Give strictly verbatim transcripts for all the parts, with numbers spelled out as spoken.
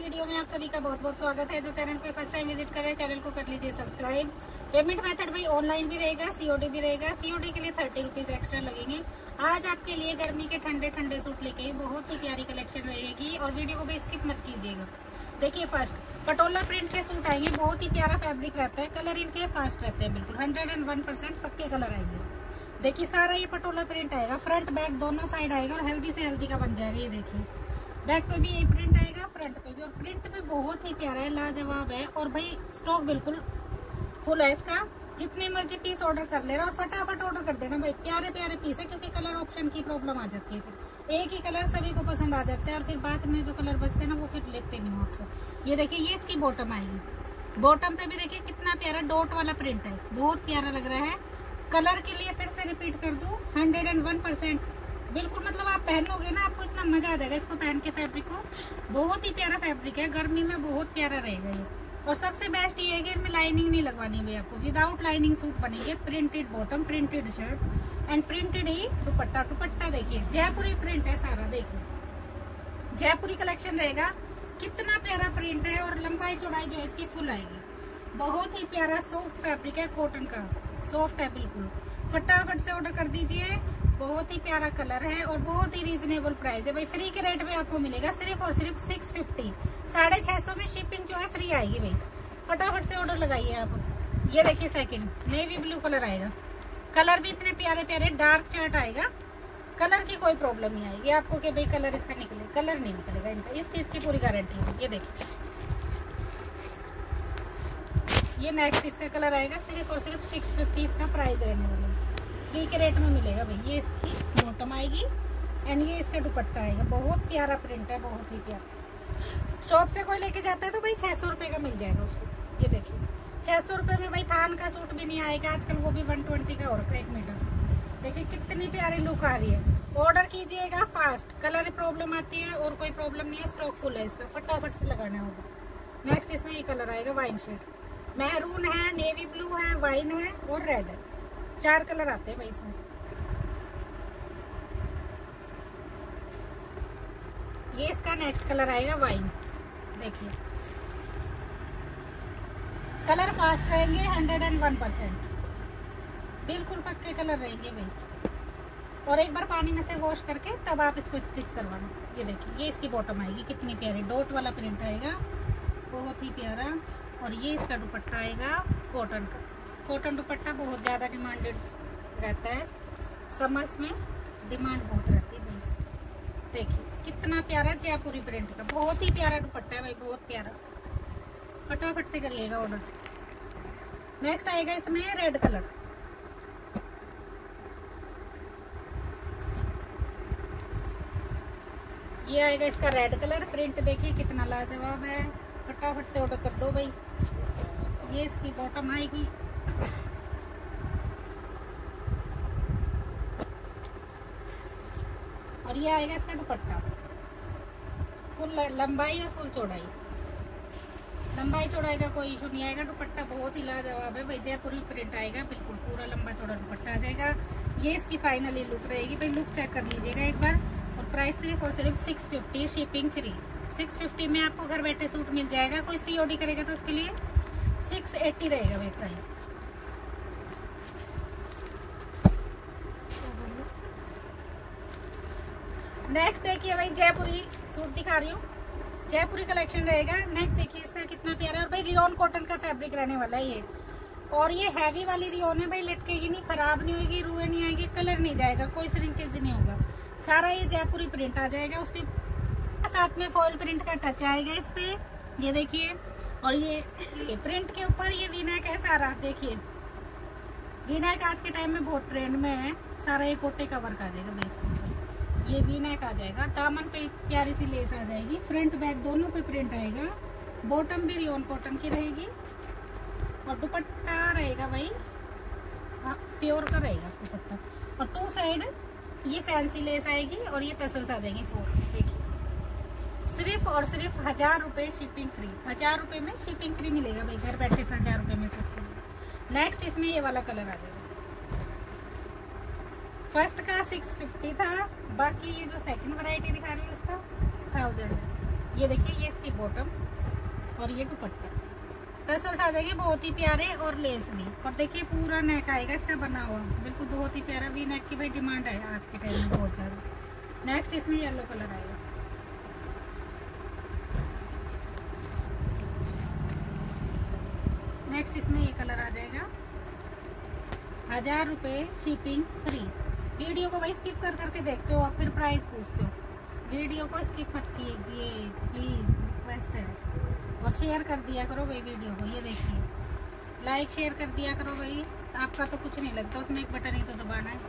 Video में आप सभी का बहुत बहुत स्वागत है। जो चैनल पे फर्स्ट टाइम विजिट करें चैनल को कर लीजिए सब्सक्राइब। पेमेंट मेथड भाई ऑनलाइन भी रहेगा, सीओडी भी रहेगा। सीओडी के लिए थर्टी रुपीज़ एक्स्ट्रा लगेंगे। आज आपके लिए गर्मी के ठंडे ठंडे सूट लेके आई, बहुत ही प्यारी कलेक्शन रहेगी और वीडियो को भी स्किप मत कीजिएगा। देखिए फर्स्ट पटोला प्रिंट के सूट आएंगे, बहुत ही प्यारा फैब्रिक रहता है, कलर इनके फास्ट रहते हैं, बिल्कुल हंड्रेड एंड वन परसेंट पक्के कलर आएंगे। देखिए सारा ये पटोला प्रिंट आएगा, फ्रंट बैक दोनों साइड आएगा और हेल्दी से हेल्दी का बन जाएगा। ये देखिए बैक पे भी यही प्रिंट आएगा, फ्रंट पे भी, और प्रिंट भी बहुत ही प्यारा है, लाजवाब है। और भाई स्टॉक बिल्कुल फुल है इसका, जितने मर्जी पीस ऑर्डर कर लेना और फटाफट ऑर्डर कर देना भाई। प्यारे प्यारे पीस है, क्योंकि कलर ऑप्शन की प्रॉब्लम आ जाती है, फिर एक ही कलर सभी को पसंद आ जाता है और फिर बाद में जो कलर बचते हैं ना वो फिर लेते नहीं हो आपसे। ये देखिए ये इसकी बॉटम आएगी, बॉटम पे भी देखिए कितना प्यारा डॉट वाला प्रिंट है, बहुत प्यारा लग रहा है। कलर के लिए फिर से रिपीट कर दूं, हंड्रेड एंड वन परसेंट बिल्कुल, मतलब आप पहनोगे ना आपको इतना मजा आ जाएगा इसको पहन के। फैब्रिक को बहुत ही प्यारा फैब्रिक है, गर्मी में बहुत प्यारा रहेगा ये। और सबसे बेस्ट ये है कि इनमें लाइनिंग नहीं लगवानी है आपको, विदाउट लाइनिंग सूट बनेंगे। Printed bottom, printed shirt and printed ही दुपट्टा। दुपट्टा देखिए जयपुरी प्रिंट है सारा, देखिए जयपुरी कलेक्शन रहेगा, कितना प्यारा प्रिंट है। और लंबाई चौड़ाई जो है इसकी फुल आएगी, बहुत ही प्यारा सॉफ्ट फैब्रिक है, कॉटन का सॉफ्ट है बिल्कुल। फटाफट से ऑर्डर कर दीजिए, बहुत ही प्यारा कलर है और बहुत ही रीजनेबल प्राइस है भाई। फ्री के रेट में आपको मिलेगा सिर्फ और सिर्फ सिक्स फिफ्टी, साढ़े छह सौ में शिपिंग जो है फ्री आएगी भाई। फटाफट से ऑर्डर लगाइए आप। ये देखिए सेकंड नेवी ब्लू कलर आएगा, कलर भी इतने प्यारे प्यारे, डार्क चार्ट आएगा, कलर की कोई प्रॉब्लम नहीं आएगी आपको कि भाई कलर इसका निकले, कलर नहीं निकलेगा इनका, इस चीज की पूरी गारंटी है। ये देखिए ये नेक्स्ट इसका कलर आएगा, सिर्फ और सिर्फ सिक्स फिफ्टी इसका प्राइस रहने वाला है, फ्री के रेट में मिलेगा भाई। ये इसकी बॉटम आएगी एंड ये इसका दुपट्टा आएगा, बहुत प्यारा प्रिंट है, बहुत ही प्यारा। शॉप से कोई लेके जाता है तो भाई छह सौ रुपये का मिल जाएगा उसको। ये देखिए छह सौ रुपये में भाई थान का सूट भी नहीं आएगा आजकल, वो भी वन ट्वेंटी का और का एक मीटर। देखिए कितनी प्यारी लुक आ रही है। ऑर्डर कीजिएगा फास्ट, कलर प्रॉब्लम आती है और कोई प्रॉब्लम नहीं है, स्टॉक फुल है इसका, फटाफट से लगाना होगा। नेक्स्ट इसमें ये कलर आएगा वाइन शेड, मैरून है, नेवी ब्लू है, वाइन है और रेड है, चार कलर आते हैं भाई इसमें। ये इसका नेक्स्ट कलर आएगा वाइन, देखिए कलर फास्ट रहेंगे, हंड्रेड एंड वन परसेंट बिल्कुल पक्के कलर रहेंगे भाई। और एक बार पानी में से वॉश करके तब आप इसको स्टिच करवाना। ये देखिए ये इसकी बॉटम आएगी, कितनी प्यारी डॉट वाला प्रिंट आएगा, बहुत ही प्यारा। और ये इसका दुपट्टा आएगा कॉटन का, कॉटन दुपट्टा बहुत ज़्यादा डिमांडेड रहता है, समर्स में डिमांड बहुत रहती है भाई। देखिए कितना प्यारा जयपुरी प्रिंट का, बहुत ही प्यारा दुपट्टा है भाई, बहुत प्यारा। फटाफट से करिएगा ऑर्डर। नेक्स्ट आएगा इसमें रेड कलर, ये आएगा इसका रेड कलर, प्रिंट देखिए कितना लाजवाब है, फटाफट से ऑर्डर कर दो भाई। ये इसकी बॉटम आएगी, और ये आएगा इसका दुपट्टा, फुल लंबाई और फुल चौड़ाई। लंबाई चौड़ाई का कोई इशू नहीं आएगा, दुपट्टा बहुत ही लाजवाब है भाई, जयपुरी प्रिंट आएगा, बिल्कुल पूरा लंबा चौड़ा दुपट्टा आ जाएगा। ये इसकी फाइनली लुक रहेगी भाई, लुक चेक कर लीजिएगा एक बार। और प्राइस सिर्फ और सिर्फ six fifty, shipping free. Six fifty में आपको घर बैठे सूट मिल जाएगा। कोई सीओडी करेगा तो उसके लिए सिक्स एट्टी रहेगा भाई प्राइस। नेक्स्ट देखिए भाई जयपुरी सूट दिखा रही हूँ, जयपुरी कलेक्शन रहेगा। नेक्स्ट देखिए इसका कितना प्यारा है, और भाई रियोन कॉटन का फैब्रिक रहने वाला है ये। और ये हैवी वाली रियोन है भाई, लटकेगी नहीं, खराब नहीं होगी, रुए नहीं आएगी, कलर नहीं जाएगा, कोई श्रिंकेज नहीं होगा, सारा ये जयपुरी प्रिंट आ जाएगा। उसके साथ में फॉइल प्रिंट का टच आएगा इस पे, ये देखिए। और ये, ये प्रिंट के ऊपर ये वी नेक है सारा, देखिए वी नेक आज के टाइम में बहुत ट्रेंड में है, सारा ये कोटे का वर्क आ जाएगा भाई इसके ऊपर। ये वी नेक आ जाएगा, दामन पे प्यारी सी लेस आ जाएगी, फ्रंट बैक दोनों पे प्रिंट आएगा, बॉटम भी रियोन कॉटन की रहेगी और दुपट्टा रहेगा भाई प्योर का रहेगा दुपट्टा। और टू साइड ये फैंसी लेस आएगी और ये टसल्स आ जाएंगी फोर। देखिए सिर्फ और सिर्फ हजार रुपये शिपिंग फ्री, हजार रुपये में शिपिंग फ्री मिलेगा भाई, घर बैठे से हजार रुपये में सब। नेक्स्ट इसमें ये वाला कलर आ जाएगा, फर्स्ट का सिक्स फिफ्टी था, बाकी ये जो सेकंड वैरायटी दिखा रही है उसका थाउजेंड है। ये देखिए, ये इसकी बॉटम और ये दुपट्टा। टसल्स आ जाएंगे बहुत ही प्यारे और लेस भी। और देखिए पूरा नेक आएगा इसका बना हुआ, बिल्कुल बहुत ही प्यारा। वी नेक की भाई डिमांड है आज के टाइम में बहुत ज़्यादा। नेक्स्ट इसमें येलो कलर आएगा। नेक्स्ट इसमें ये कलर आ जाएगा। हजार रुपये शिपिंग फ्री। वीडियो को भाई स्किप कर करके देखते हो आप, फिर प्राइस पूछते हो। वीडियो को स्किप मत कीजिए प्लीज़, रिक्वेस्ट है। और शेयर कर दिया करो भाई वीडियो को। ये देखिए, लाइक शेयर कर दिया करो भाई, आपका तो कुछ नहीं लगता, उसमें एक बटन ही तो दबाना है।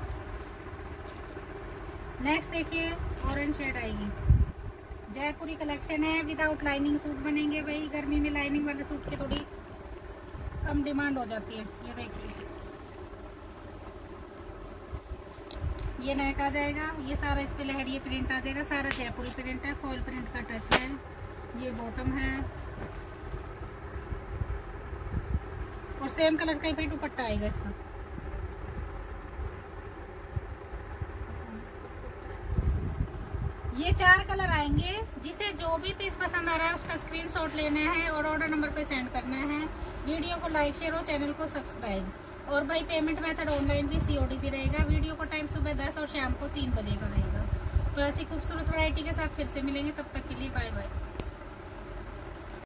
नेक्स्ट देखिए, ऑरेंज शेड आएगी। जयपुरी कलेक्शन है, विदाउट लाइनिंग सूट बनेंगे भाई। गर्मी में लाइनिंग वाले सूट की थोड़ी कम डिमांड हो जाती है। ये देखिए, ये नेक आ जाएगा। ये सारा इस पे लहरिया प्रिंट आ जाएगा, सारा जयपुरी प्रिंट है, फॉइल प्रिंट का टच है। ये बॉटम है और सेम कलर का ही भाई दुपट्टा आएगा इसका। ये चार कलर आएंगे। जिसे जो भी पीस पसंद आ रहा है उसका स्क्रीनशॉट लेना है और ऑर्डर नंबर पे सेंड करना है। वीडियो को लाइक शेयर और चैनल को सब्सक्राइब। और भाई पेमेंट मेथड ऑनलाइन भी, सीओडी भी रहेगा। वीडियो का टाइम सुबह दस और शाम को तीन बजे का रहेगा। तो ऐसी खूबसूरत वैरायटी के साथ फिर से मिलेंगे, तब तक के लिए बाय बाय।